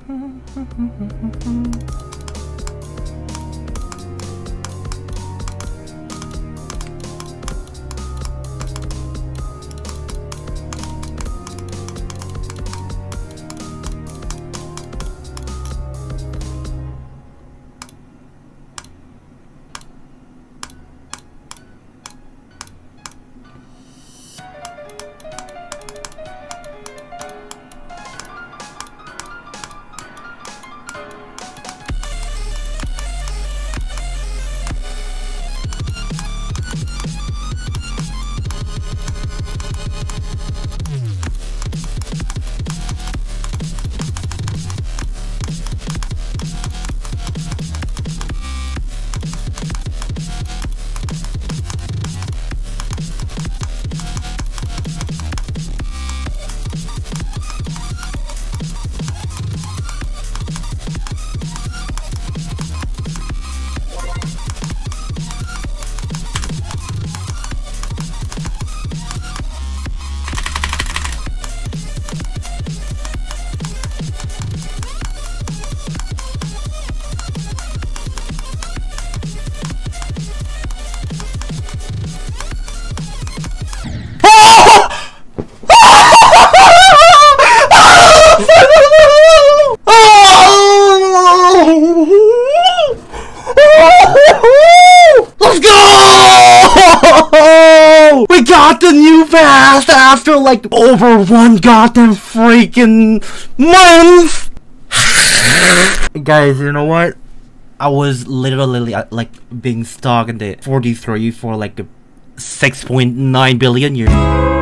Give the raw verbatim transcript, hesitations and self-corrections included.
Let's go! We got the new pass after like over one goddamn freaking month! Guys, you know what? I was literally uh, like being stuck in the forty-three for like the six point nine billion years.